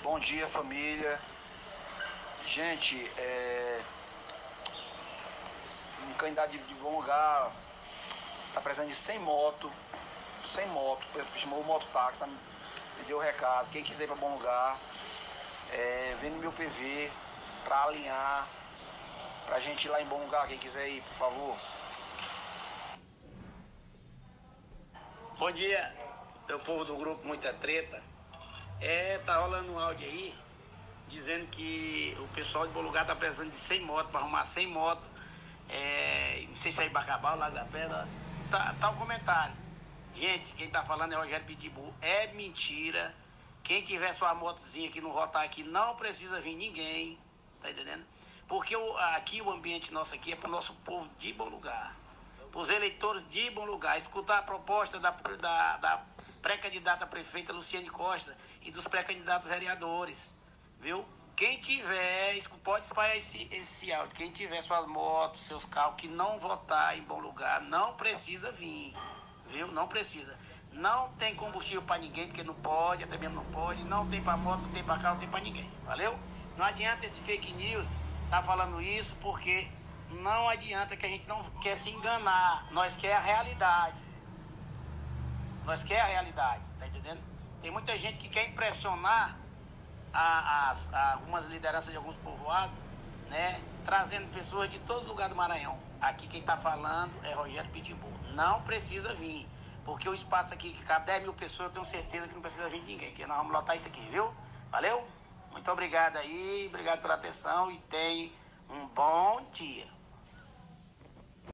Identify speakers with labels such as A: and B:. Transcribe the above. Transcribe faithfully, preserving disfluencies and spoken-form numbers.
A: Bom dia, família. Gente, é... um candidato de, de bom lugar está precisando de cem motos, cem motos, chamou o mototáxi, tá? Me deu o recado. Quem quiser ir para bom lugar, é... vem no meu P V para alinhar, para a gente ir lá em bom lugar. Quem quiser ir, por favor.
B: Bom dia, meu povo do grupo Muita Treta. É, tá rolando um áudio aí dizendo que o pessoal de Bom Lugar tá precisando de cem motos, para arrumar cem motos. É, não sei se é em Bacabal, Lago da Pedra. Tá, tá o comentário. Gente, quem tá falando é Rogério Pitbull. É mentira. Quem tiver sua motozinha que não rotar aqui, não precisa vir ninguém. Tá entendendo? Porque o, aqui, o ambiente nosso aqui é para o nosso povo de Bom Lugar. Para os eleitores de Bom Lugar. Escutar a proposta da, da, da pré-candidata prefeita Luciane Costa e dos pré-candidatos vereadores, viu? Quem tiver, pode espalhar esse, esse áudio, quem tiver suas motos, seus carros, que não votar em Bom Lugar, não precisa vir, viu? Não precisa. Não tem combustível para ninguém, porque não pode, até mesmo não pode, não tem para moto, não tem para carro, não tem para ninguém, valeu? Não adianta esse fake news tá falando isso, porque não adianta, que a gente não quer se enganar, nós quer a realidade. Nós quer a realidade, tá entendendo? Tem muita gente que quer impressionar a, a, a algumas lideranças de alguns povoados, né? Trazendo pessoas de todo lugar do Maranhão. Aqui quem tá falando é Rogério Pitbull. Não precisa vir, porque o espaço aqui que cabe dez mil pessoas, eu tenho certeza que não precisa vir ninguém, que nós vamos lotar isso aqui, viu? Valeu? Muito obrigado aí, obrigado pela atenção e tenha um bom dia.